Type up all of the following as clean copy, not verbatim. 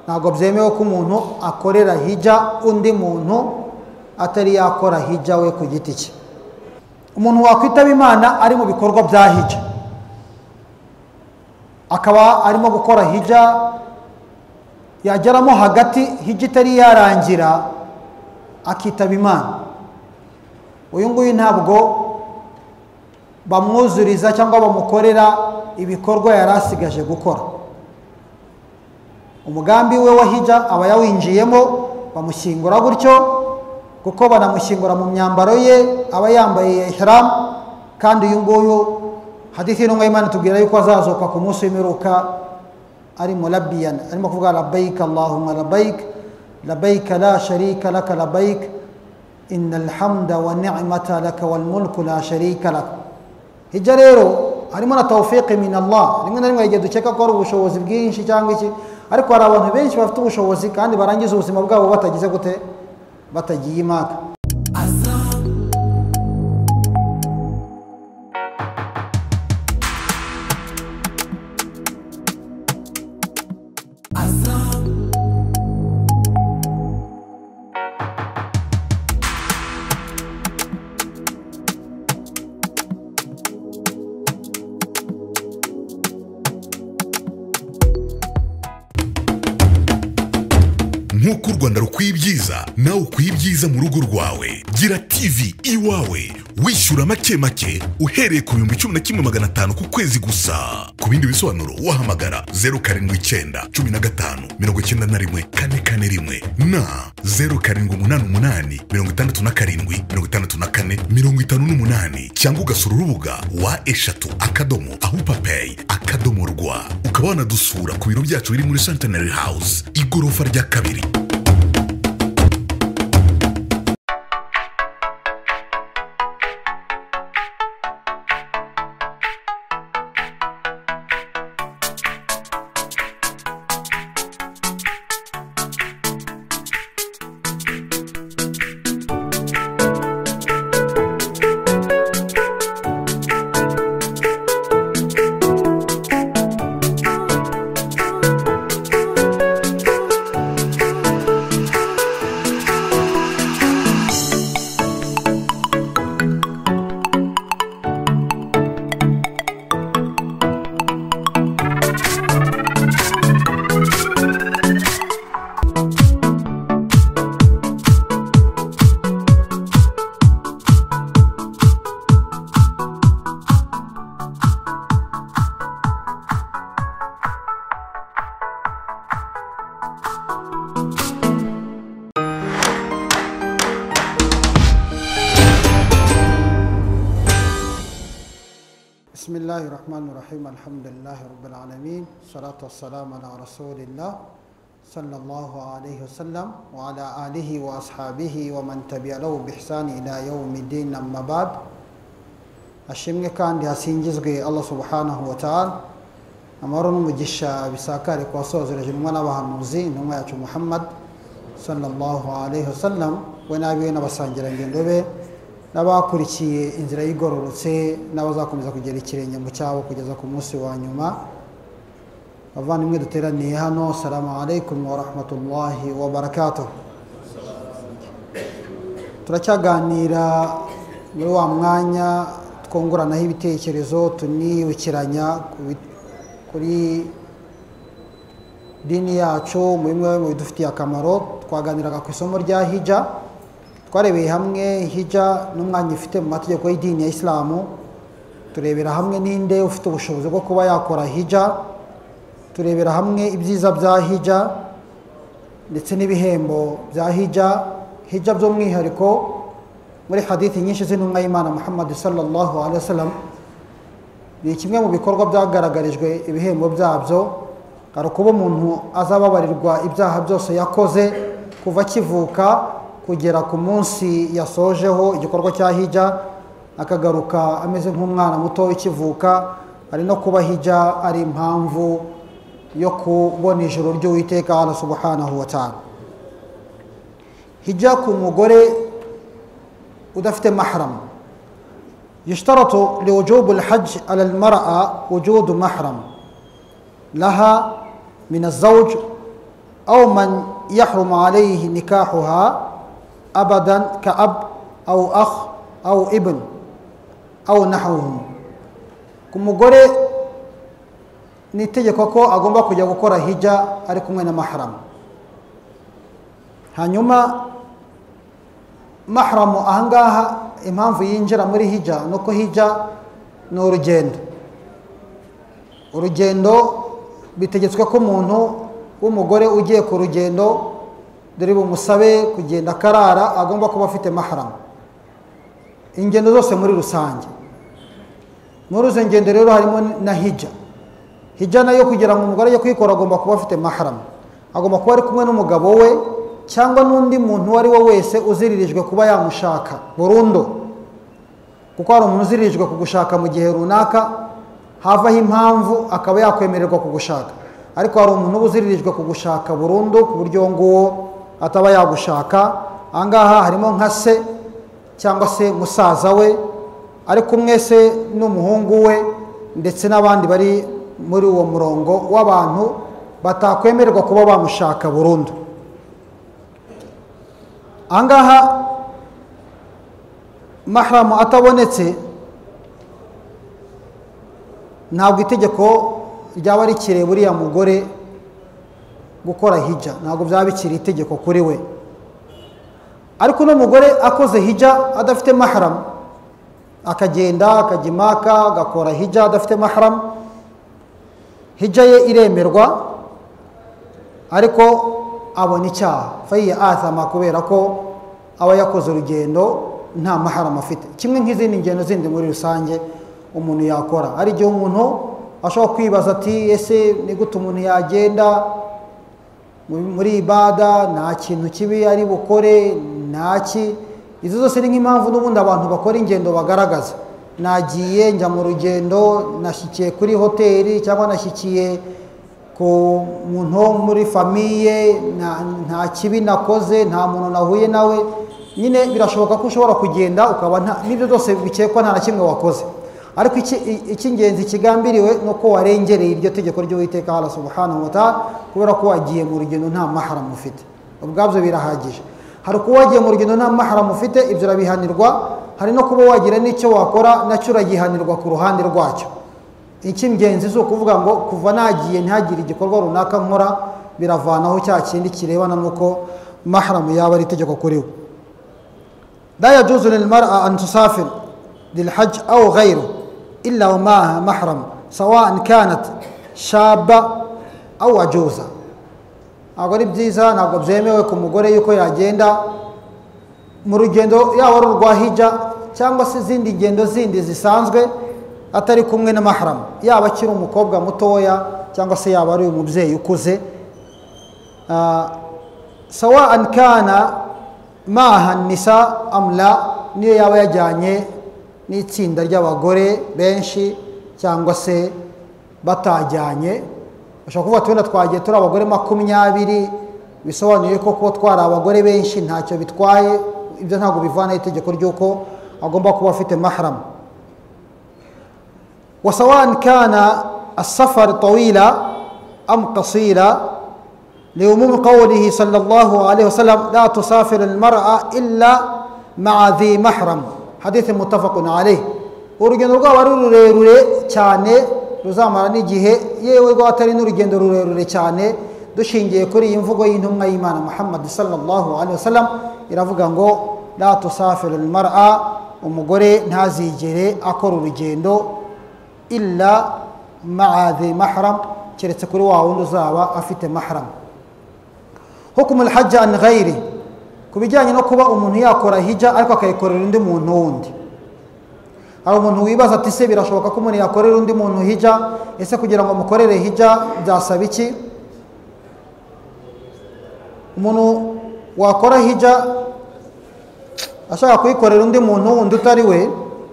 ntabwo byemewe ko umuntu akorera hijja undi muntu atari yakora hijja we ku giti cye. Umuntu wakwitaba Imana ari mu bikorwa bya hijja akaba arimo gukora hijja, yageramo hagati hijja itari yarangira akitaba Imana, uyu nguyu ntabwo bamwuzuriza cyangwa bamukorera ibikorwa yari asigaje gukora. Umugambi we wa hijja aba yawinjiyemo, bamushyingura gutyo kuko banamushyingura mu myambaro ye aba yambaye ihram. Kandi uyu nguyu hadithi y'intumwa y'Imana tubwira yuko azazuka ku munsi w'imperuka ari mulabbiyan, arimo kuvuga labbaik allahumma labbaik labbaik la sharika laka labbaik innal hamda wa ni'mata laka wal mulku la sharika lak. Hijja rero harimo na tawfiq min Allah. Rimwe na rimwe igihe dukeka ko ari ubushobozi bwinshi cyangwa iki, ariko hari abantu benshi bafite ubushobozi kandi barangiza ubuzima bwabo batagize gute, batagiye Imaka. nk'uko u Rwanda rukwiye ibyiza nawe ukwiye ibyiza mu rugo rwawe. Gira TV iwawe wishyura make make uhereye ku 11,500 ku kwezi gusa. Ku bindi bisobanuro wahamagara 079 15 91 441 na 0788 67 64 58 cyangwa ugasura urubuga wa eshatu.ahupapay.rwa ukaba wanadusura ku biro byacu biri muri Centenary House igorofa rya kabiri. بسم الله الرحمن الرحيم الحمد لله رب العالمين الصلاة والسلام على رسول الله صلى الله عليه وسلم وعلى آله وأصحابه ومن تبع له بإحسان إلى يوم الدين. أما بعد ashimwe kandi hasingizwe Allah subhanahu wa ta'ala. Amahoro n'umugisha bisakare kwa sozereje umwana w'abahanuzi intumwa yacu Muhammad sallallahu alayhi wasallam we nabiwe n'abasangira ngendo be n'abakurikiye inzira y'igororotse n'abazakomeza kugera ikirenge mu cyabo kugeza ku munsi wa nyuma. Bavandimwe duteraniye hano, assalamu alaykum wa rahmatullahi wa barakatuh. Turacyaganira muri wa mwanya twongoranaho ibitekerezo tunibukiranya kuri dini yacu mu bimwe mu bidufitiye akamaro. Twaganiraga ku isomo rya hijja, twarebeye hamwe hijja n'umwanya ifite mu mategeko y'idini ya Islamu, turebera hamwe ninde ufite ubushobozi bwo kuba yakora hijja, turebera hamwe ibyiza bya hijja ndetse n'ibihembo bya hijja. Hijja by'umwihariko muri hadithi nyinshi z'intumwa y'Imana Muhammad sallallahu alaihi wasallam ni kimwe mu bikorwa byagaragarijwe ibihembo byabyo. Hari kuba umuntu azababarirwa ibyaha byose yakoze kuva kivuka kugera ku munsi yasojeho igikorwa cya hijja, akagaruka ameze nk'umwana muto ukivuka. Hari no kuba hijja ari impamvu yo kubona ijuru ry'Uwiteka Allah subhanahu wa ta'ala. Hijja ku mugore udafite mahram, يشترط لوجوب الحج على المرأة وجود محرم لها من الزوج أو من يحرم عليه نكاحها أبدا كأب أو أخ أو ابن أو نحوهم. كمغوري nitegeko ko agomba kujya gukora hija ari kumwe na mahram. Hanyuma mahram ahangaha impamvu yinjira muri hija nuko hija ni urugendo bitegetswe ko umuntu w'umugore ugiye ku rugendo dore bumusabe kugenda karara agomba kuba afite mahram. Ingendo zose muri rusange, muri izo ngendo rero harimo na hija. Hija nayo kugira ngo umugore ajye kwikora agomba kuba afite mahram, agomba kuba ari kumwe n'umugabo we cyangwa n'undi muntu wari we wese uziririjwe kuba yamushaka burundu, kuko hari umuntu uziririjwe kugushaka mu gihe runaka havaho impamvu akaba yakwemererwa kugushaka, ariko hari umuntu uziririjwe kugushaka burundu ku buryo nguwo ataba yagushaka. Ahangaha harimo nka se cyangwa se musaza we ari kumwe se n'umuhungu we ndetse n'abandi bari muri uwo murongo w'abantu batakwemererwa kuba bamushaka burundu. Ahangaha mahram atabonetse ntabwo itegeko ryaba rikire buriya mugore gukora hija, ntabwo byaba bikiri itegeko kuri we. Ariko no mugore akoze hija adafite mahram, akagenda akajya Maka agakora hija adafite mahram, hija ye iremerwa, ariko abona icyaha, fahiya athama, kubera ko aba yakoze urugendo nta mahram afite. Kimwe nk'izindi ngendo zindi muri rusange umuntu yakora. Hari igihe umuntu ashobora kwibaza ati ese ni gute umuntu yagenda muri ibada nta kintu kibi ari bukore ntaki. Izo zose ni nk'impamvu n'ubundi abantu bakora ingendo bagaragaza, nagiye njya mu rugendo, nashyikiye kuri hoteli cyangwa nashyikiye ku muntu wo muri famiye, nta kibi nakoze, nta muntu nahuye nawe. Nyine birashoboka ko ushobora kugenda ukaba n'ibyo byose bikekwa nta na kimwe wakoze, ariko icy'ingenzi kigambiriwe nuko warengereye iryo tegeko ry'Uwiteka Allah subhanahu wa ta'ala, kubera ko wagiye mu rugendo nta mahram ufite. Ubwabyo birahagije. Hari kuba wagiye mu rugendo nta mahram ufite, ibyo urabihanirwa. Hari no kuba wagira n'icyo wakora nacyo uragihanirwa ku ruhande rwacyo. Icy'ingenzi zo kuvuga ngo kuva nagiye ntihagire igikorwa runaka nkora, biravanaho cya kindi kirebana nuko mahram yaba ari itegeko kuri we. La yajuzu lil mar'a an tusafir lil hajj aw ghayruhu illa wa ma'aha mahram sawa'an kanat shaba aw ajuza. Ntabwo ari byiza, ntabwo byemewe ku mugore yuko yagenda mu rugendo yaba ari urwa hija cyangwa se izindi ngendo zindi zisanzwe atari kumwe na mahram, yaba akiri umukobwa mutoya cyangwa se yaba ari umubyeyi ukuze. Sawa'an kana ma'aha nisa amla, niyo yaba yajyanye n'itsinda ry'abagore benshi cyangwa se batajyanye. Bashobora kuvuga ati wenda twagiye turi abagore 20, bisobanuye ko kuba twari abagore benshi ntacyo bitwaye. Ibyo ntabwo bivana itegeko ry'uko agomba kuba afite mahram. Wa sawa'an kana as-safar tawila am qasira لعموم قوله صلى الله عليه وسلم لا تسافر المرأة إلا مع ذي محرم، حديث متفق عليه. urugendo rwaba ari rurerure cyane ruzamara n'igihe, yewe rwatari n'urugendo rurerure cyane, dushingiye kuri iyi mvugo y'intumwa y'Imana Muhammad sallallahu alaihi wasallam iravuga ngo la tusafiru almar'a, umugore ntazigere akora urugendo illa ma'a dhi mahram, keretse kuri wa wundi uzaba afite mahram. Hukumu al-hajj an ghayri, kubijyanye no kuba umuntu yakora hija ariko akayikorera undi muntu wundi. Hari umuntu wibaza ati se birashoboka ko umuntu yakorera undi muntu hija, ese kugira ngo mukorere hija byasaba iki? Umuntu wakora hija ashaka kuyikorera undi muntu wundi utari we,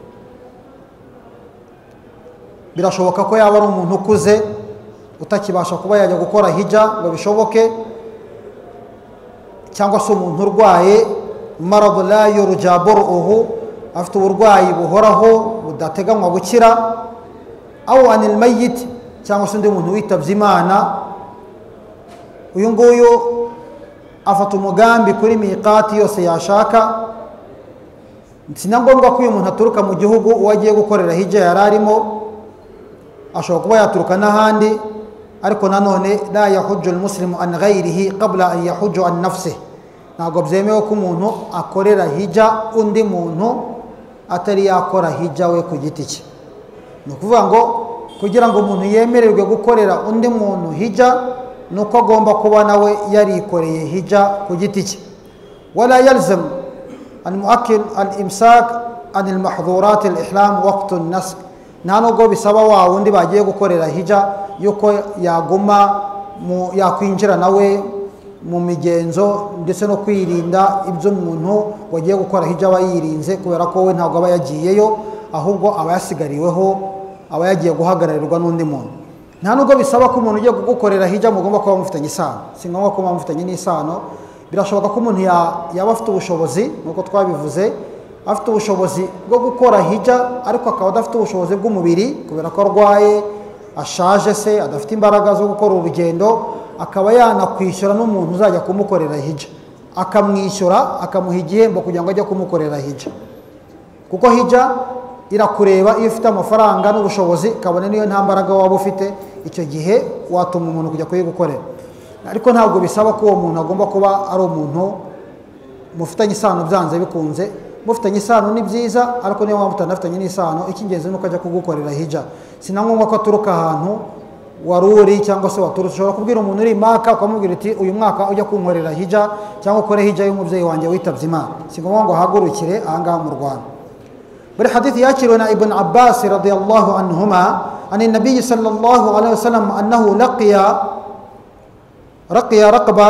birashoboka ko yaba ari umuntu ukuze utakibasha kuba yajya gukora hija ngo bishoboke, cyangwa se umuntu urwaye marad la yurja bur'uhu, afite uburwayi buhoraho budateganywa gukira, aw anil mayyit, cyangwa se undi muntu witabye Imana uyu nguyu afata umugambi kuri miqati yose yashaka. Si na ngombwa ko uyu muntu aturuka mu gihugu uwo agiye gukorera hijja yari arimo, ashobora kuba yaturuka n'ahandi, ariko nanone la yahujju almuslimu an ghayrihi qabla an yahujju an nafsihi. Ntabwo byemewe ko umuntu akorera hijja undi muntu atari yakora hijja we ku giti cye. Ni ukuvuga ngo kugira ngo umuntu yemererwe gukorera undi muntu hijja nuko agomba kuba nawe yarikoreye hijja ku giti cye. Wala yalzam المؤكد الامساك عن المحظورات الاحلام وقت النسك. nta nubwo bisaba wa wundi bagiye gukorera hijja yuko yaguma yakwinjira nawe mu migenzo ndetse no kwirinda ibyo umuntu wagiye gukora hijja aba yirinze, kubera ko we ntabwo aba yagiyeyo, ahubwo aba yasigariweho, aba yagiye guhagararirwa n'undi muntu. Nta nubwo bisaba ko umuntu ugiye gukorera hijja mugomba kuba mufitanye isano. Si ngombwa kuba mufitanye n'isano. Birashoboka ko umuntu yaba afite ubushobozi, nuko twabivuze, afite ubushobozi bwo gukora hijja ariko akaba adafite ubushobozi bw'umubiri kubera ko arwaye, ashaje se, adafite imbaraga zo gukora urugendo, akaba yanakwishyura n'umuntu uzajya kumukorera hijja, akamwishyura akamuha igihembo kugira ngo ajye kumukorera hijja. Kuko hijja irakureba iyo ufite amafaranga n'ubushobozi, kabone niyo nta mbaraga waba ufite, icyo gihe watuma umuntu kujya kuyigukorera. Ariko ntabwo bisaba ko uwo muntu agomba kuba ari umuntu mufitanye isano byanze bikunze. Mufitanye isano ni byiza, ariko niyo mpamvu mutanafitanye n'isano, icy'ingenzi nuko ajya kugukorera hijja. Si na ngombwa ko aturuka ahantu wari uri cyangwa se waturutse. Ushobora kubwira umuntu uri Maka ukamubwira uti uyu mwaka ujya kunkorera hijja cyangwa ukore hijja y'umubyeyi wanjye witabye Imana. Si ngombwa ngo ahagurukire ahangaha mu Rwanda. Buri hadithi yakiriwe na Ibn Abbas radiyallahu anhuma ani nabiyyi sallallahu alaihi wasallam annahu رقي رقبة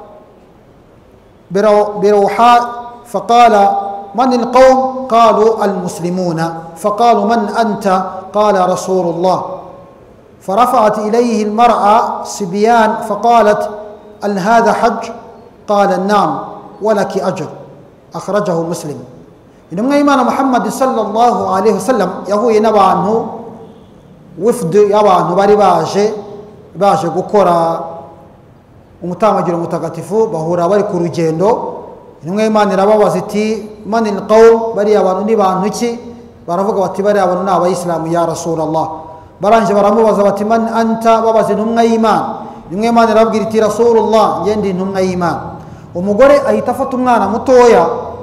بروحاء فقال من القوم؟ قالوا المسلمون. فقالوا من أنت؟ قال رسول الله. فرفعت إليه المرأة صبيان فقالت هل هذا حج؟ قال نعم ولك أجر. أخرجه مسلم. إنما إيمان محمد صلى الله عليه وسلم يهو ينبع عنه وفد يبع عنه باري باجي gukora umutamagiro mutagatifu, bahura bari ku rugendo. Intumwa y'Imana irababaza iti manil qawm, bari abantu ni bantu ki? Baravuga bati bari abantu ni abayisilamu ya Rasulullah. Baranje baramubaza bati man anta, babaza intumwa y'Imana. Intumwa y'Imana irababwira iti Rasulullah, nge ndi intumwa y'Imana. Umugore ahita afata umwana mutoya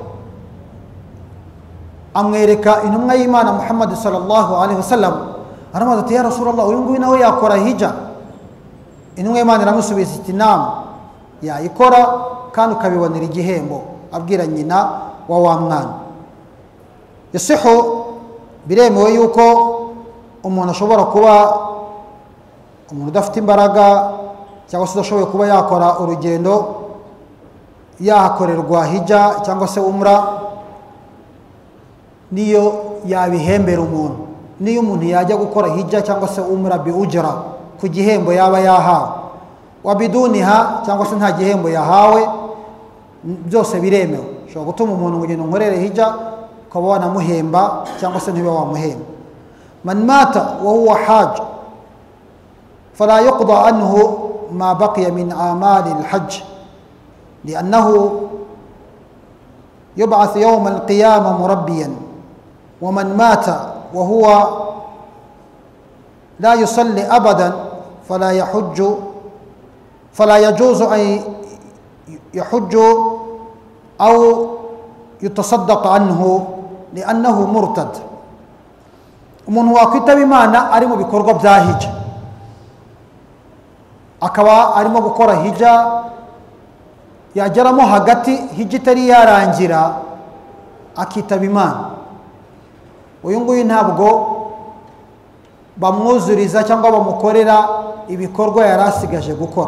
amwereka intumwa y'Imana Muhammad sallallahu alaihi wasallam, aramubaza ati ya Rasulullah, uyu nguyu nawe yakora hijja? Intumwa y'Imana iramusubiza iti naam, yayikora kandi ukabibonera igihembo. Abwira nyina wa wa mwana. Yasihu, biremewe yuko umuntu ashobora kuba umuntu udafite imbaraga cyangwa se udashoboye kuba yakora urugendo yahakorerwa hijja cyangwa se umra, niyo yabihembera umuntu. Niyo umuntu yajya gukora hijja cyangwa se umra bi ujra, ku gihembo yaba yahawe, wabiduniha cyangwa se nta gihembo yahawe, byose biremewe. Ushobora gutuma umuntu ngo ngende nkorere hijja ukaba wanamuhemba cyangwa se ntibe wamuhemba. Man mata wa huwa haj fala yuqda anhu ma baqiya min amali alhajj liannahu yub'ath yawm alqiyamah murabbiyan. wa man mata wa huwa لا يصلي أبدا فلا يجوز أن يحج أو يتصدق عنه لأنه مرتد. umuntu wakwita b'Imana ari mu bikorwa bya hijja, akaba arimo gukora hijja, yageramo hagati hijja itari yarangira akitaba Imana, uyu nguyu ntabwo bamwuzuriza cyangwa bamukorera ibikorwa yari asigaje gukora.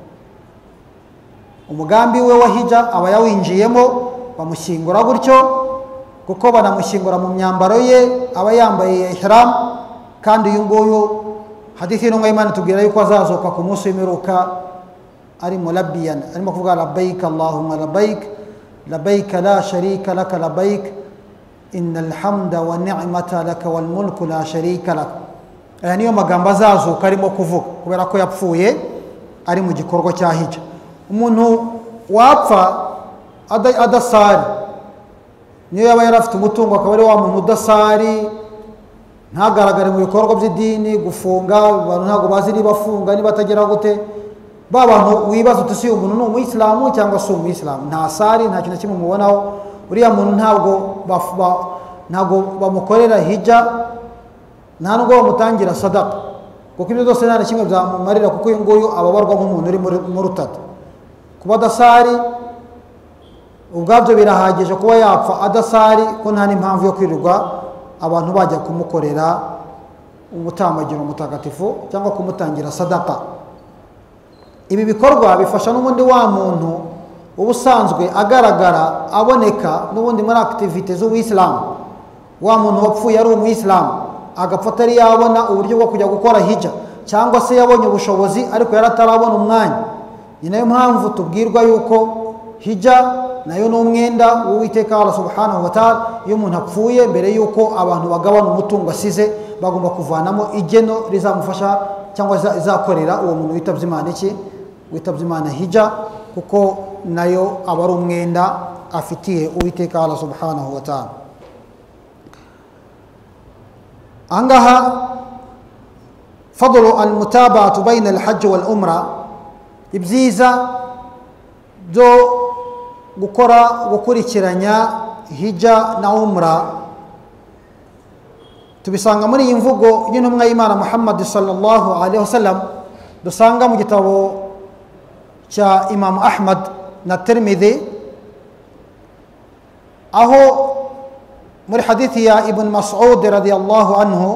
Umugambi we wa hijja aba yawinjiyemo, bamushyingura gutyo kuko banamushyingura mu myambaro ye aba yambaye ihram. Kandi uyu nguyu hadithi y'intumwa y'Imana tubwira yuko azazuka ku munsi w'imperuka ari mulabbiyan, arimo kuvuga labbaik allahumma labbaik labbaik la sharika laka labbaik innal hamda wa ni'mata laka wal mulku la sharika lak. Aya niyo magambo azazuka arimo kuvuga kubera ko yapfuye. ari mu gikorwa cya hija. Umuntu wapfa adasari, niyo yaba yari afite umutungo akaba ari wa muntu udasari, ntagaragare mu bikorwa by'idini, gufunga abantu ntabwo bazi niba afunga niba atagera gute, ba bantu wibaza uti si umuntu ni umuyisilamu cyangwa si umuyisilamu, nta sari nta kintu kimwe mubonaho, uriya muntu ntabwo bamukorera hija, nta nubwo bamutangira sadaka, kuko ibyo byose nta na kimwe byamumarira, kuko uyu nguyu ababarwa nk'umuntu uri mu rutata. Kuba adasari ubwabyo birahagije kuba yapfa adasari, ko nta n'impamvu yo kwirirwa abantu bajya kumukorera umutambagiro mutagatifu cyangwa kumutangira sadaka. Ibi bikorwa bifasha n'ubundi wa muntu uba usanzwe agaragara aboneka n'ubundi muri activite z'ubuyisilamu, wa muntu wapfuye ari umuyisilamu agapfa atari yabona uburyo bwo kujya gukora hija, cyangwa se yabonye ubushobozi ariko yari atarabona umwanya. Ni nayo mpamvu tubwirwa yuko hija nayo ni umwenda w'Uwiteka Allah subhanahu wa ta'ala. Iyo umuntu apfuye, mbere yuko abantu bagabana umutungo asize, bagomba kuvanamo igeno rizamufasha cyangwa izakorera uwo muntu witabye Imana witabye Imana hija, kuko nayo aba ari umwenda afitiye Uwiteka Allah subhanahu wa ta'ala. Angaha fadlu al-mutaba'atu bayna al-hajj wal-umra, ibyiza byo gukurikiranya hija na umra tubisanga muri iyi mvugo y'intumwa y'Imana Muhammad sallallahu alaihi wasallam, dusanga mu gitabo cya Imam Ahmad na Tirmidhi, aho muri hadithi ya Ibn Mas'ud radiyallahu anhu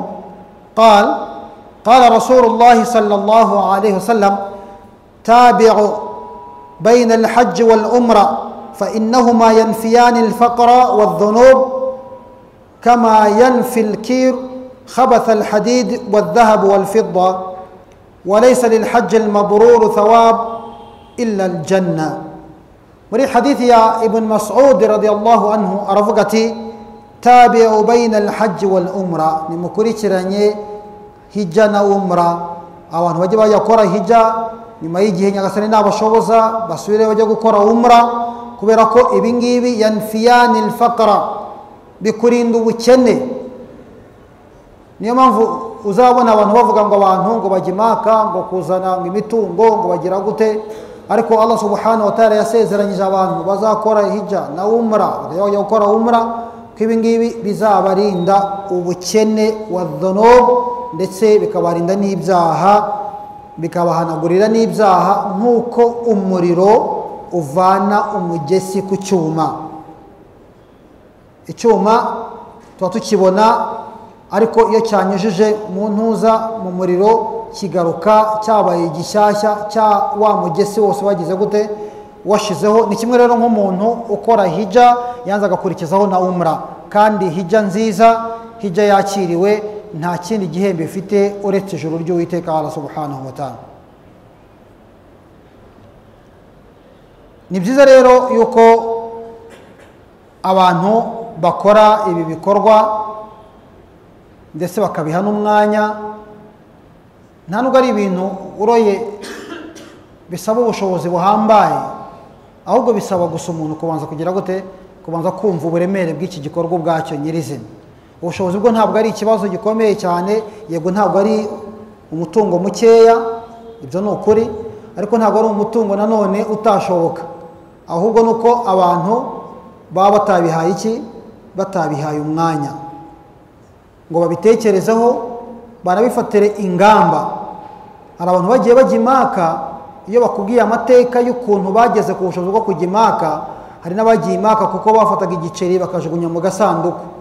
قال رسول الله صلى الله عليه وسلم تابعوا بين الحج والعمرة فإنهما ينفيان الفقر والذنوب كما ينفي الكير خبث الحديد والذهب والفضة وليس للحج المبرور ثواب إلا الجنة. muri hadithi ya Ibn Mas'ud radiyallahu anhu aravuga ati tabi'u bayna al-hajj wal umra, nimukurikiranye hija na umra. Abantu bajye bakora hija, nyuma y'igihe nyagasani nabashoboza basubire bajya gukora umra, kubera ko ibi ngibi yanfiyani al-faqra, bikurinda ubukene. Niyo mpamvu uzabona abantu bavuga ngo abantu ngo bajimaka ngo kuzana imitungo ngo bagira gute, ariko Allah subhanahu wa ta'ala yasezeranyije abantu bazakora hija na umra, bajya gukora umra, ko ibi ngibi bizabarinda ubukene wa dhunub, ndetse bikabarinda n'ibyaha, bikabahanagurira n'ibyaha, nk'uko umuriro uvana umugesi ku cyuma. Icyuma tuba tukibona, ariko iyo cyanyujije mu ntuza mu muriro kigaruka cyabaye gishyashya cya wa mugesi wose wagize gute washizeho. Ni kimwe rero nk'umuntu ukora hija yanze agakurikizaho na umra, kandi hija nziza, hija yakiriwe, nta kindi gihembo ifite uretse ijuru ry'Uwiteka Allah subhanahu wa ta'ala. Ni byiza rero yuko abantu bakora ibi bikorwa ndetse bakabiha n'umwanya. Nta nubwo ari ibintu uroye bisaba ubushobozi buhambaye, ahubwo bisaba gusa umuntu kubanza kugira gute, kubanza kumva uburemere bw'iki gikorwa ubwacyo nyirizina. Ubushobozi bwo ntabwo ari ikibazo gikomeye cyane, yego ntabwo ari umutungo mukeya, ibyo ni ukuri, ariko ntabwo ari umutungo nanone utashoboka, ahubwo nuko abantu baba batabihaye iki, batabihaye umwanya ngo babitekerezeho, barabifatire ingamba. Hari abantu bagiye bajya Imaka, iyo bakubwiye amateka y'ukuntu bageze ku bushobozi bwo kujya Imaka, hari n'abagiye Imaka kuko bafataga igiceri bakajugunya mu gasanduku.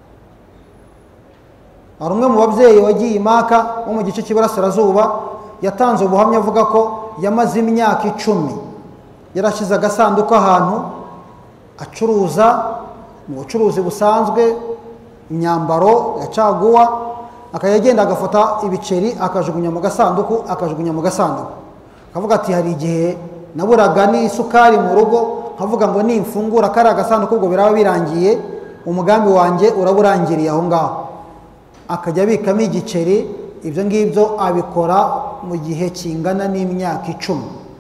Hari umwe mu babyeyi wagiye Imaka wo mu gice cy'iburasirazuba, yatanze ubuhamya avuga ko yamaze imyaka 10 yarashize agasanduku ahantu acuruza mu bucuruzi busanzwe, imyambaro ya caguwa, akayagenda agafata ibiceri akajugunya mu gasanduku, akavuga ati hari igihe naburaga n'isukari mu rugo, nkavuga ngo nimfungura kari agasanduku ubwo biraba birangiye, umugambi wanjye uraburangiriye aho ngaho. Akajya abikamo igiceri, ibyo ngibyo abikora mu gihe kingana n'imyaka 10.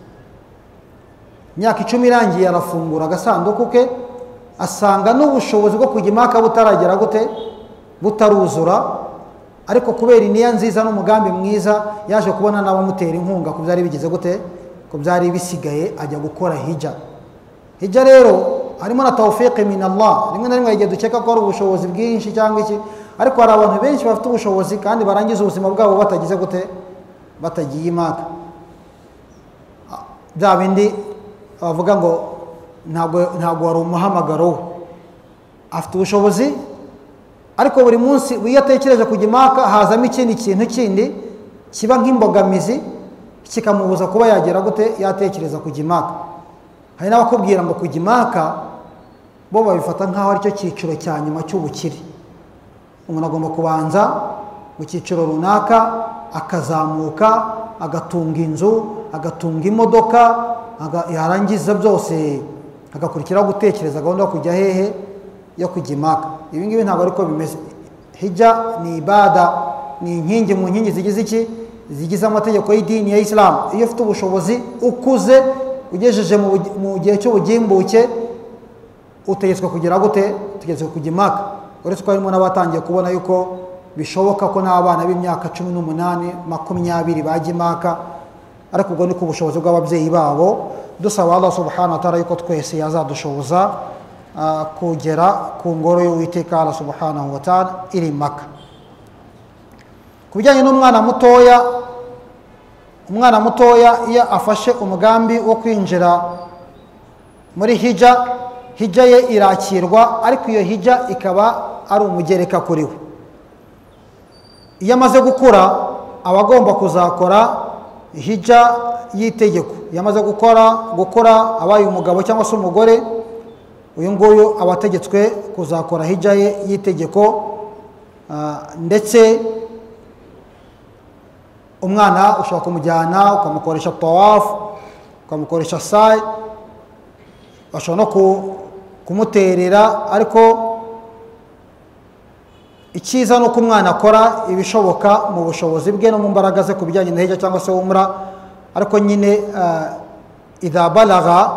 Imyaka 10 irangiye arafungura agasanduku ke asanga n'ubushobozi bwo kujya Maka butaragera gute, butaruzura, ariko kubera iniya nziza n'umugambi mwiza yaje kubona n'abamutera inkunga ku byari bigeze gute, ku byari bisigaye ajya gukora hijja. Hijja rero harimo na tawfiq min Allah, rimwe na rimwe igihe dukeka ko ari ubushobozi bwinshi cyangwa iki, ariko hari abantu benshi bafite ubushobozi kandi barangiza ubuzima bwabo batagize gute, batagiye Maka. Bya bindi bavuga ngo ntabwo wari umuhamagaro we, afite ubushobozi ariko buri munsi iyo atekereje kujya Maka hazamo ikindi kintu kindi kiba nk'imbogamizi kikamubuza kuba yagera gute, yatekereza kujya Maka. Hari n'abakubwira ngo kujya Maka bo babifata nk'aho ari cyo cyiciro cya nyuma cy'ubukire. Umuntu agomba kubanza mu cyiciro runaka akazamuka, agatunga inzu, agatunga imodoka, yarangiza byose agakurikira gutekereza gahunda yo kujya hehe, yo kujya Maka. Ibi ngibi ntabwo ariko bimeze. Hijja ni ibada, ni inkingi mu nkingi zigize iki, zigize amategeko y'idini ya Islam. Iyo ufite ubushobozi ukuze ugejeje mu gihe cy'ubugimbuke utegetswe kugira gute, utegetswe kujya Maka. Uretse ko harimo n'abatangiye kubona yuko bishoboka ko n'abana b'imyaka 18 20 bajya Maka, ariko ubwo ni ku bushobozi bw'ababyeyi babo. Dusaba Allah subhanahu wa ta'ala yuko twese yazadushoboza kugera ku ngoro y'Uwiteka Allah subhanahu wa ta'ala iri Maka. Kubijyanye n'umwana mutoya, umwana mutoya iyo afashe umugambi wo kwinjira muri hijja, hijja ye irakirwa, ariko iyo hijja ikaba ari umugereka kuri we. Iyo amaze gukura abagomba kuzakora hijja y'itegeko. Iyo amaze gukora abaye umugabo cyangwa se umugore, uyu nguyu abategetswe kuzakora hijja ye y'itegeko. Ndetse umwana ushobora kumujyana ukamukoresha tawaf, ukamukoresha sa'i, bashobora no kumuterera, ariko icyiza no kumwana akora ibishoboka mu bushobozi bwe no mu mbaraga ze kubijyanye na hijja cyangwa se umra. Ariko nyine idha balagha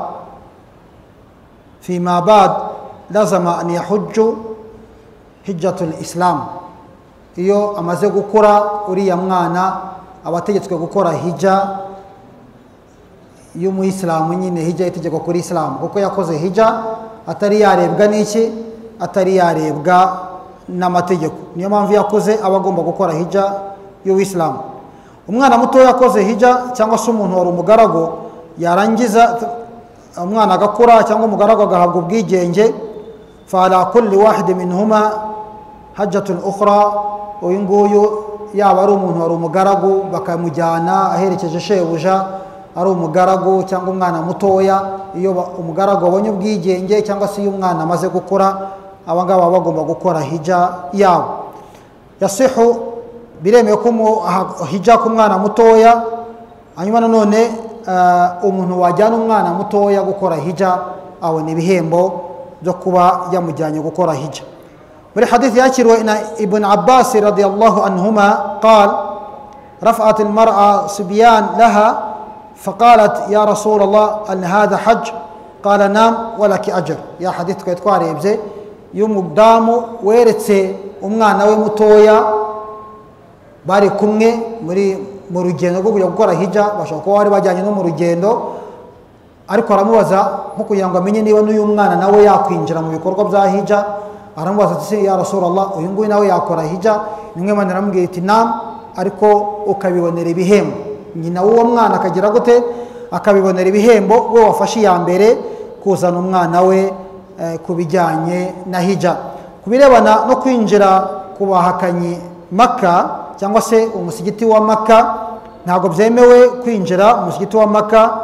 fima ba'd lazama an yahujju hijjatul islam. Iyo amaze gukura uriya mwana abategetswe gukora hijja y'umuyisilamu, nyine hijja itegeko kuri Islam, kuko yakoze hijja atari yarebwa n'iki, atari yarebwa n'amategeko. Niyo mpamvu yakoze aba agomba gukora hijja y'Uwisilamu. Umwana muto yakoze hijja cyangwa se umuntu wari umugaragu, yarangiza umwana agakura cyangwa umugaragu agahabwa ubwigenge, fa ala kulli wahid minhuma hajjatun ukhra. Uyu nguyu yaba ari umuntu wari umugaragu bakamujyana aherekeje shebuja, ari umugaragu cyangwa umwana mutoya, iyo umugaragu abonye ubwigenge cyangwa se iyo umwana amaze gukura, abangaba bagomba gukora hijja yabo. Yasihu, biremewe ko hijja ku mwana mutoya. Hanyuma nanone umuntu wajyana umwana mutoya gukora hijja abona ibihembo byo kuba yamujyanye gukora hijja. Muri hadith yakiriwe na Ibn Abbas radiyallahu anhuma قال رفعت المرأة صبيان لها فقالت يا رسول الله أن هذا حج؟ قال نعم ولك أجر. يا حديث كيت قاري بزي يوم قدامه ويرتسي umwana we mutoya bari kumwe mu rugendo rwo kujya gukora hijja, bashobora kuba bari bajyanye no mu rugendo, ariko aramubaza nko kugira ngo amenye niba n'uyu mwana nawe yakwinjira mu bikorwa bya hijja. Aramubaza ati ya Rasulullah, uyu nguyu nawe yakora hijja? Nimwe mwana aramubwira ati naam, ariko ukabibonera ibihembo. Nyina w'uwo mwana akagira gute, akabibonera ibihembo, we wafashe iya mbere kuzana umwana we kubijyanye na hijja. Kubirebana no kwinjira kubahakanyi Maka cyangwa se umusigiti wa Maka, ntabwo byemewe kwinjira umusigiti wa Maka,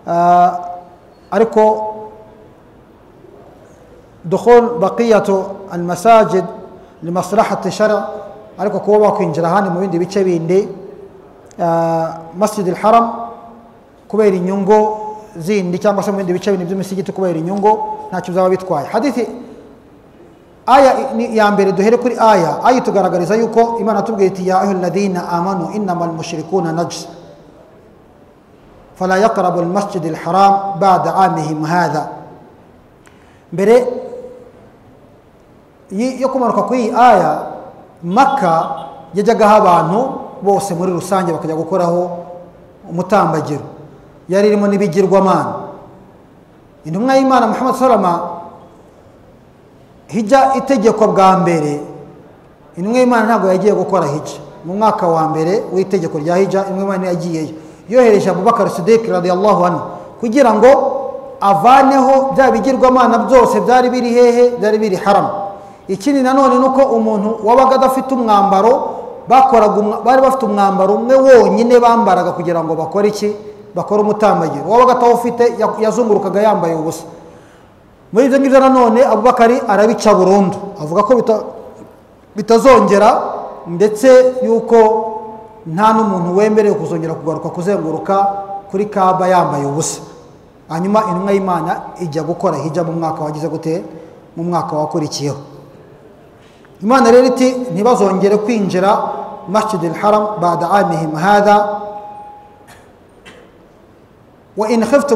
ariko dukhul baqiyatu almasajid limaslahati shar', ariko kuba bakwinjira handi mu bindi bice bindi Masjid al-Haram kubera inyungu zindi, cyangwa se mu bindi bice bindi by'umusigiti kubera inyungu, ntacyo byaba bitwaye. Hadithi aya ya mbere, duhere kuri aya tugaragariza yuko Imana tubwiye iti ya ayyuhalladhina amanu innamal mushrikuna najs. فلا يقرب المسجد الحرام بعد عامهم هذا. mbere yo kumanuka kuri aya Makka yajagaho abantu bose muri rusange bakajya gukoraho umutambagiro, yari irimo n'ibigirwamana. Intumwa y'Imana Muhammad sallama hijja itegeko bwa mbere, intumwa y'Imana ntabwo yagiye gukora hijja mu mwaka wa mbere w'itegeko rya hijja. Intumwa y'Imana yagiyeyo yohereje Abubakar Siddiq radiyallahu anhu kugira ngo avaneho bya bigirwamana byose byari biri hehe, byari biri haram. Ikindi nanone nuko umuntu wabaga adafite umwambaro bari bafite umwambaro umwe wonyine bambaraga kugira ngo bakore iki, bakora umutambagiro. Wabaga atawufite yazungurukaga yambaye ubusa. Muri ibyo ngibyo nanone Abubakari arabica burundu, avuga ko bitazongera, ndetse yuko nta n'umuntu wemerewe kuzongera kugaruka kuzenguruka kuri Kaaba yambaye ubusa. Hanyuma intumwa y'Imana ijya gukora hijja mu mwaka wagize gute, mu mwaka wakurikiyeho. Imana rero iti ntibazongere kwinjira Masjid al-Haram ba'da amihim hadha wa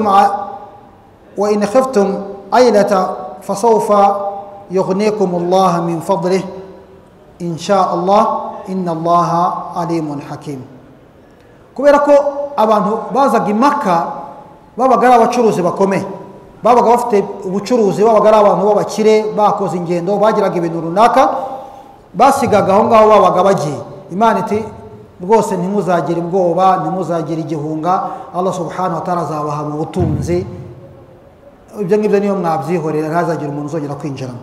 in khiftum aylata fasawfa yughnikum Allah min fadlihi insha Allah inna Allah alimun hakim. Kubera ko abantu bazaga i Makka babaga ari abacuruzi bakomeye, babaga bafite ubucuruzi, babaga ari abantu b'abakire bakoze ingendo, bagiraga ibintu runaka basigaga aho ngaho babaga bagiye. Imana iti rwose ntimuzagire ubwoba, ntimuzagire igihunga, Allah subhanahu wa ta'ala azabaha mu butunzi. Ibyo ngibyo niyo mwabyihorera, ntazagire umuntu uzongera kwinjiramo.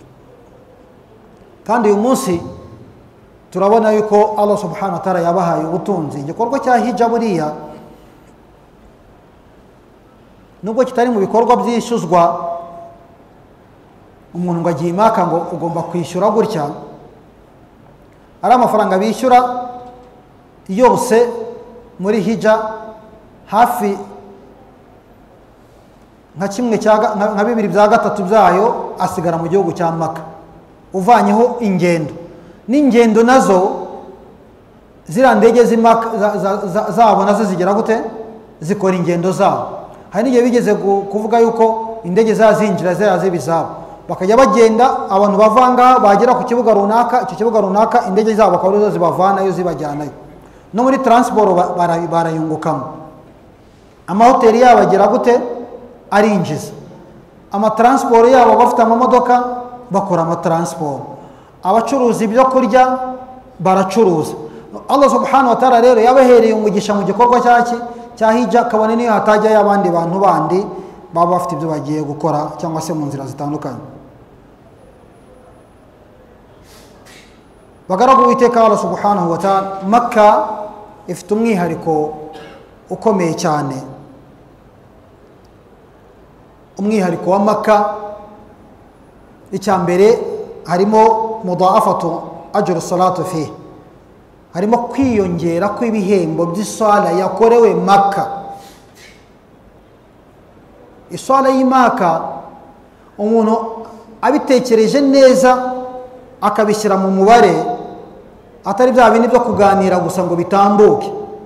Kandi uyu munsi turabona yuko Allah subhanahu wa ta'ala yabahaye ubutunzi. Igikorwa cya hijja buriya nubwo kitari mu bikorwa byishyuzwa, umuntu ngo agiye i Maka ngo ugomba kwishyura gutya, ari amafaranga bishyura yose muri hijja hafi nka kimwe nka bibiri bya gatatu byayo asigara mu gihugu cya Maka, uvanyeho ingendo. N'ingendo nazo ziriya ndege zabo nazo zigera gute, zikora ingendo zabo. Hari n'igihe bigeze kuvuga yuko indege zazinjira zibi zabo, bakajya bagenda abantu bavanga bagera ku kibuga runaka, icyo kibuga runaka indege zabo bakaba arizo zibavanayo zibajyanayo. No muri transport barayungukamo. Amahoteli yabo agera gute, arinjiza. Amatransport yabo bafite amamodoka bakora amatransport. Abacuruzi ibyo kurya baracuruza. Allah subhanahu wa ta'ala rero yabahereye umugisha mu gikorwa cya hijja, kabone niyo hatajyayo abandi bantu bandi baba bafite ibyo bagiye gukora cyangwa se mu nzira zitandukanye. Bagaragu witeka Allah subhanahu wa ta'ala, Makka ifite umwihariko ukomeye cyane. Umwihariko wa Makka, icya mbere harimo mudaafatu ajru salatu fihi, harimo kwiyongera kw'ibihembo by'iswala yakorewe Makka. Iswala y'i Makka umuntu abitekereje neza akabishyira mu mubare, atari bya bindi byo kuganira gusa ngo bitambuke,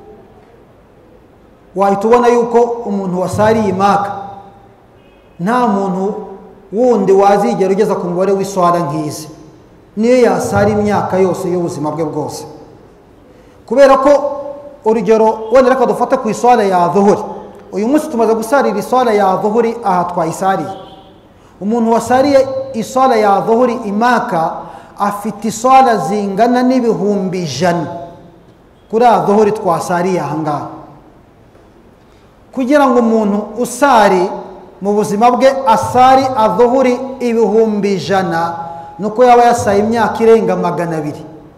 wahita ubona yuko umuntu wasariye i Makka nta muntu wundi wazigera ugeza ku mubare w'iswala nk'izi, niyo yasara imyaka yose y'ubuzima bwe bwose. Kubera ko urugero wenda reka dufate ku iswala ya dhuhuri. Uyu munsi tumaze gusarira iswala ya dhuhuri, aha twayisariye. Umuntu wasariye iswala ya dhuhuri i Makka afite iswala zingana n'ibihumbi 100 kuri dhuhuri twasariye aha ngaha. Kugira ngo umuntu usari mu buzima bwe asari dhuhuri ibihumbi 100, nuko yaba yasaye imyaka irenga 200.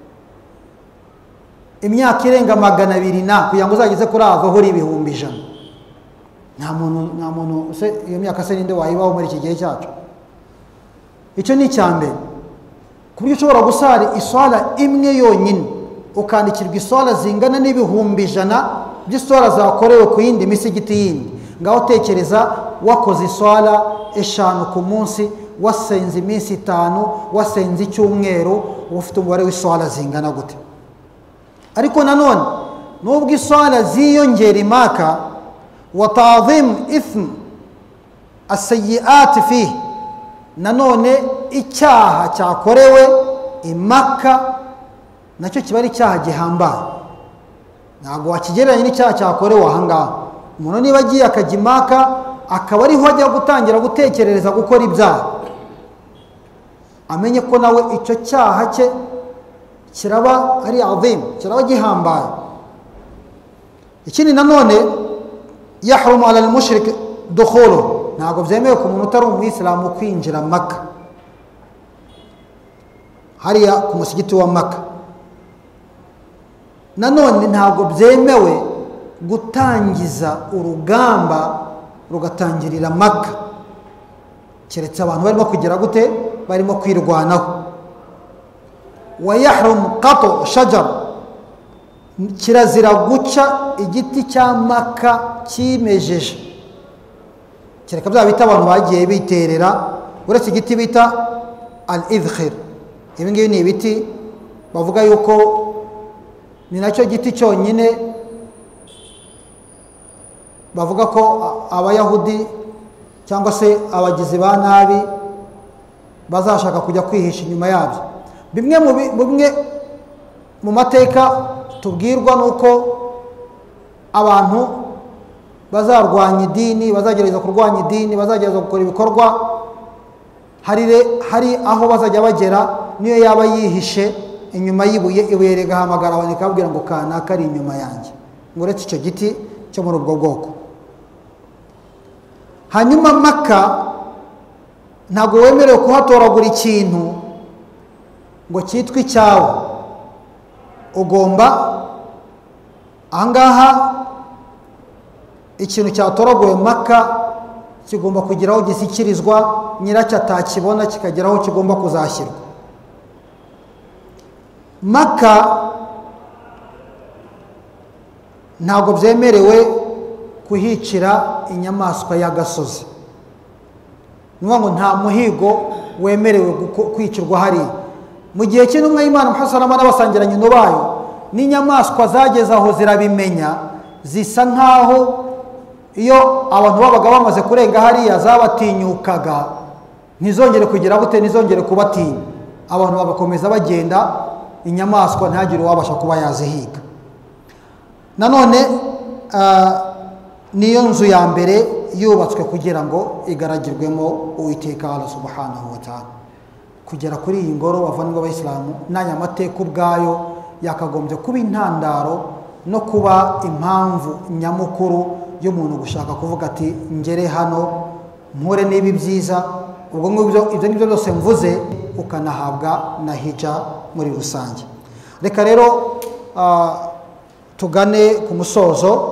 Imyaka irenga 200 na kugira ngo uzageze kuri dhuhuri ibihumbi 100. Nta muntu se iyo myaka se ninde wayibaho muri iki gihe cyacu? Icyo ni cyambere. Kuburyo ushobora gusari iswala imwe yonyine ukandikirwa iswala zingana n'ibihumbi 100 by'iswala zakorewe ku yindi misigiti yindi. Ngaho tekereza wakoze iswala 5 ku munsi, wasenze iminsi 5, wasenze icyumweru, ufite umubare w'iswala zingana gute? Ariko nanone nubwo iswala ziyongera i Makka, wa ta'zim ithm as-sayyi'at fihi, nanone icyaha cyakorewe i Makka nacyo kiba ari icyaha gihambaye, ntabwo wakigereranya n'icyaha cyakorewe ahangaha. Umuntu niba agiye akajya i Makka akaba ariho ajya gutangira gutekerereza gukora ibyaha, amenye ko nawe icyo cyaha cye kiraba ari azim, kiraba gihambaye. Ikindi nanone yahrumu ala al-mushrik dukhulu, ntabwo byemewe ku muntu utari umuyisilamu kwinjira Makka, hariya ku musigiti wa Makka. Nanone ntabwo byemewe gutangiza urugamba rugatangirira Makka, keretse abantu barimo kugira gute, barimo kwirwanaho. Wa yahrum qatu shajar, kirazira guca igiti cya Makka kimejeje, kereka bya bita abantu bagiye biterera, uretse igiti bita al-idkhir. Ibi ngibi ni ibiti bavuga yuko ni nacyo giti cyonyine bavuga ko abayahudi cyangwa se abagizi ba nabi bazashaka kujya kwihisha inyuma yabyo. Bimwe mu mateka tubwirwa nuko abantu bazarwanya idini, bazagerageza kurwanya idini, bazagerageza gukora ibikorwa, hari aho bazajya bagera niyo yaba yihishe inyuma ibuye rigahamagara abantu rikabwira ngo kanaka ari inyuma yanjye, ngo uretse icyo giti cyo muri ubwo bwoko. Hanyuma Makka ntabwo wemerewe kuhatoragura ikintu ngo cyitwe icyawe, ugomba ahangaha ikintu cyatoraguwe Makka kigomba kugira aho gishyikirizwa, nyiracyo atakibona kikagera aho kigomba kuzashyirwa. Makka ntabwo byemerewe kuhicira inyamaswa y'agasozi, niyo ngo nta muhigo wemerewe kwicirwa hariya. Mu gihe cy'intumwa y'Imana Muhammad sallallahu alaihi wasallam n'abasangirangendo bayo, n'inyamaswa zageze aho zirabimenya, zisa nkaho iyo abantu babaga bamaze kurenga hariya zabatinyukaga ntizongere kugira gute, ntizongere kubatinya, abantu bagakomeza bagenda, inyamaswa ntagire uwabasha kuba yazihiga. Nanone niyo nzu ya mbere yubatswe kugira ngo igaragirwemo Uwiteka Allah subhanahu wa ta'ala. Kugera kuri iyi ngoro bavandimwe b'Abayisilamu, n'aya mateka ubwayo yakagombye kuba intandaro no kuba impamvu nyamukuru y'umuntu gushaka kuvuga ati ngere hano mpure n'ibi byiza. Ubwo ngubwo ibyo ngibyo byose mvuze ukanahabwa na hija muri rusange. Reka rero tugane ku musozo,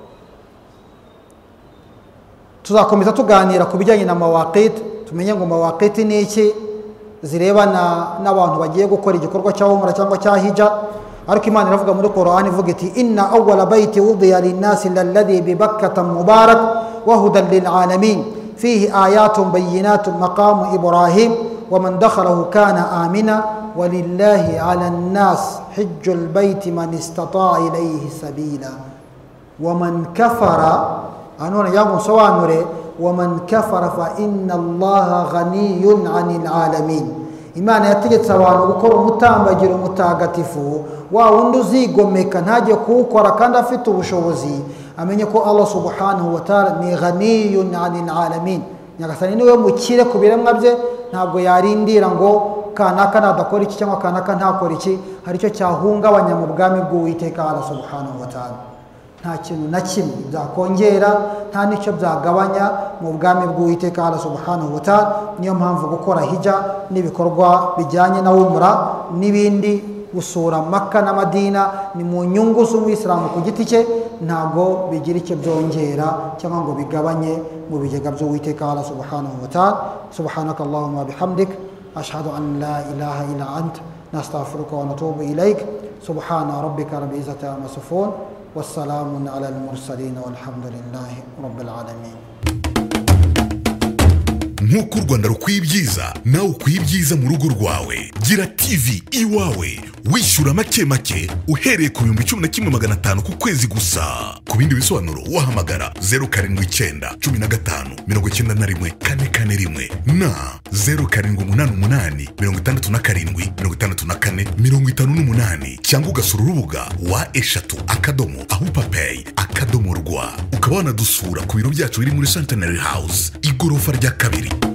tuzakomeza tuganira ku bijyanye na mawaqit, tumenye ngo mawaqit ni iki, zirebana n'abantu bagiye gukora igikorwa cya umra cyangwa cya hija. Ariko Imana iravuga muri Qur'an ivuga iti inna awwala bayti wudiya lin-nasi alladhi bi Bakkata mubarak wa hudan lil-alamin fihi ayatun bayyinatun maqamu Ibrahim wa man dakhalahu kana amina walillahi 'ala an-nas hajjul bayti man istata'a ilayhi sabila wa man kafara, anone yangu sobanure, wa man kafara fa inna Allaha ghaniyun 'anil 'alamin. Imana yategetse abantu gukora umutambagiro mutagatifu, wa wundi uzigomeka ntajye kuwukora kandi afite ubushobozi, amenye ko Allah subhanahu wa ta'ala ni ghaniyun 'anil 'alamin. Nyagasani niwe mukire ku biremwa bye, ntabwo yarindira ngo kanaka nadakora iki cyangwa kanaka ntakora iki, hari icyo cyahungabanya mu bwami bw'Uwiteka Allah subhanahu wa ta'ala. Nta kintu na kimwe byakongera, nta n'icyo byagabanya mu bwami bw'Uwiteka Allah subhanahu wa ta'ala. Niyo mpamvu gukora hija n'ibikorwa bijyanye na umra n'ibindi, gusura Makka na Madina, ni mu nyungu z'umuyisilamu ku giti cye, ntabwo bigira icyo byongera cyangwa ngo bigabanye mu bigega by'Uwiteka Allah subhanahu wa ta'ala. Subhanaka Allahumma bihamdik, ashhadu an la ilaha illa ant, nastaghfiruka wa natubu ilaik. Subhana rabbika rabbil izzati amma yasifun, wassalamun ala al-mursalin walhamdulillahi rabbil alamin. nk'uko u Rwanda rukwiye ibyiza nawe ukwiye ibyiza mu rugo rwawe. Gira TV iwawe wishyura make make uhereye ku 11,500 ku kwezi gusa. Ku bindi bisobanuro wahamagara 079 15 91 441 na 0788 67 64 58 cyangwa ugasura urubuga wa3@ahupapay.rw ukaba wanadusura ku biro byacu biri muri Centenary House igorofa rya 2.